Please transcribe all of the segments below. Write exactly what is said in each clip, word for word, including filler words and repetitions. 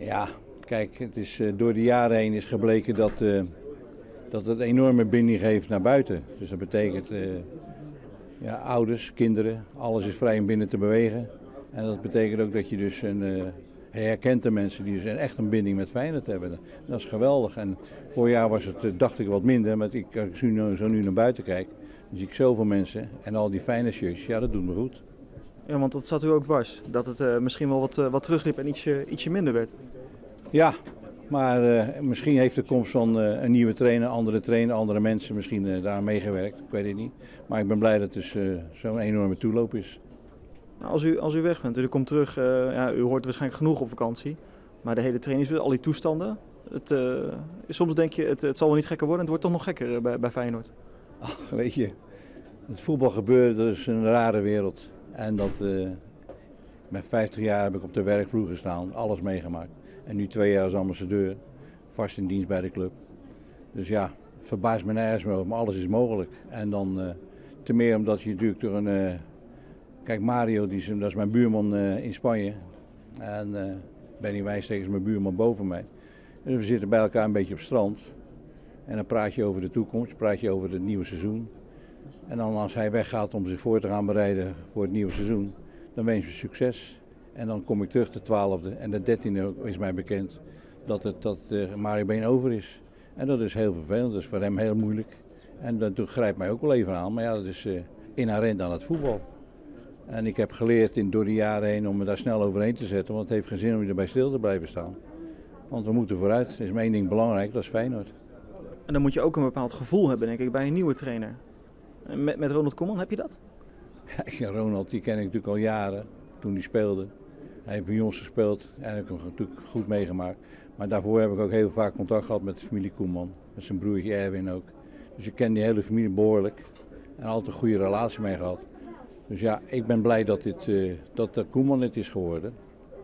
Ja, kijk, het is, uh, door de jaren heen is gebleken dat, uh, dat het een enorme binding geeft naar buiten. Dus dat betekent uh, ja, ouders, kinderen, alles is vrij om binnen te bewegen. En dat betekent ook dat je dus een, uh, herkent de mensen die dus een, echt een binding met Feyenoord hebben. Dat is geweldig. En vorig jaar was het, uh, dacht ik, wat minder, maar ik, als ik nu, zo nu naar buiten kijk, dan zie ik zoveel mensen en al die Feyenoord shirts, ja, dat doet me goed. Ja, want dat zat u ook dwars, dat het uh, misschien wel wat, uh, wat terugliep en ietsje, ietsje minder werd. Ja, maar uh, misschien heeft de komst van uh, een nieuwe trainer, andere trainer, andere mensen misschien uh, daar meegewerkt. Ik weet het niet. Maar ik ben blij dat het dus, uh, zo'n enorme toeloop is. Nou, als, u, als u weg bent, u komt terug, uh, ja, u hoort waarschijnlijk genoeg op vakantie. Maar de hele training, al die toestanden. Het, uh, soms denk je, het, het zal wel niet gekker worden, het wordt toch nog gekker uh, bij, bij Feyenoord. Ach, weet je, het voetbalgebeuren, dat is een rare wereld. En dat, uh, met vijftig jaar heb ik op de werkvloer gestaan, alles meegemaakt. En nu twee jaar als ambassadeur, vast in dienst bij de club. Dus ja, verbaast me nergens meer over, maar alles is mogelijk. En dan uh, te meer omdat je natuurlijk door een... Uh, kijk, Mario, die is, dat is mijn buurman uh, in Spanje. En uh, Benny Wijnstekers is mijn buurman boven mij. Dus we zitten bij elkaar een beetje op het strand. En dan praat je over de toekomst, praat je over het nieuwe seizoen. En dan als hij weggaat om zich voor te gaan bereiden voor het nieuwe seizoen, dan wensen we succes. En dan kom ik terug de twaalfde en de dertiende is mij bekend dat, het, dat uh, Mario Been over is. En dat is heel vervelend, dat is voor hem heel moeilijk. En dat grijpt mij ook wel even aan, maar ja, dat is uh, inherent aan het voetbal. En ik heb geleerd in, door de jaren heen om me daar snel overheen te zetten, want het heeft geen zin om erbij stil te blijven staan. Want we moeten vooruit, er is maar één ding belangrijk, dat is Feyenoord. En dan moet je ook een bepaald gevoel hebben, denk ik, bij een nieuwe trainer. Met, met Ronald Koeman, heb je dat? Kijk, Ronald, die ken ik natuurlijk al jaren, toen hij speelde. Hij heeft bij ons gespeeld en heb ik hem natuurlijk goed meegemaakt. Maar daarvoor heb ik ook heel vaak contact gehad met de familie Koeman. Met zijn broertje Erwin ook. Dus ik ken die hele familie behoorlijk. En altijd een goede relatie mee gehad. Dus ja, ik ben blij dat, dit, uh, dat de Koeman het is geworden.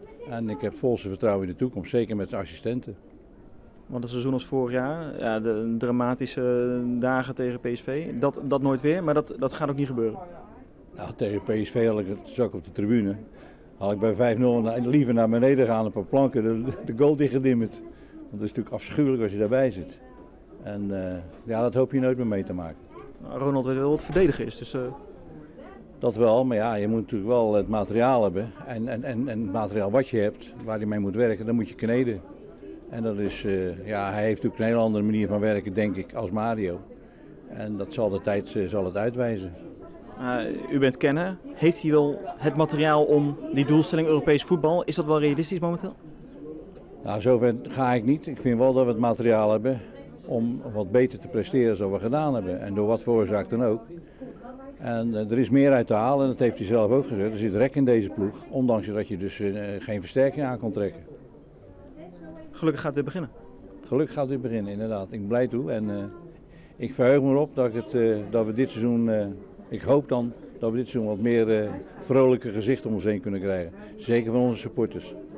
En ik heb volste vertrouwen in de toekomst, zeker met de assistenten. Want een seizoen als vorig jaar, ja, de dramatische dagen tegen P S V, dat, dat nooit weer, maar dat, dat gaat ook niet gebeuren. Nou, tegen P S V had ik het zak op de tribune. Had ik bij vijf nul liever naar beneden gaan, een paar planken, de, de goal dichtgedimmerd. Want het is natuurlijk afschuwelijk als je daarbij zit. En uh, ja, dat hoop je nooit meer mee te maken. Nou, Ronald weet wel wat verdedigen is, dus... Uh... Dat wel, maar ja, je moet natuurlijk wel het materiaal hebben. En, en, en, en het materiaal wat je hebt, waar je mee moet werken, dan moet je kneden. En dat is, uh, ja, hij heeft natuurlijk een hele andere manier van werken, denk ik, als Mario. En dat zal de tijd uh, zal het uitwijzen. Uh, u bent kenner. Heeft hij wel het materiaal om die doelstelling Europees voetbal? Is dat wel realistisch momenteel? Nou, zover ga ik niet. Ik vind wel dat we het materiaal hebben om wat beter te presteren dan we gedaan hebben. En door wat voor oorzaak dan ook. En uh, er is meer uit te halen en dat heeft hij zelf ook gezegd. Er zit rek in deze ploeg, ondanks dat je dus uh, geen versterking aan kon trekken. Gelukkig gaat het weer beginnen. Gelukkig gaat het weer beginnen, inderdaad. Ik ben blij toe en uh, ik verheug me erop dat, het, uh, dat we dit seizoen, uh, ik hoop dan dat we dit seizoen wat meer uh, vrolijke gezichten om ons heen kunnen krijgen. Zeker van onze supporters.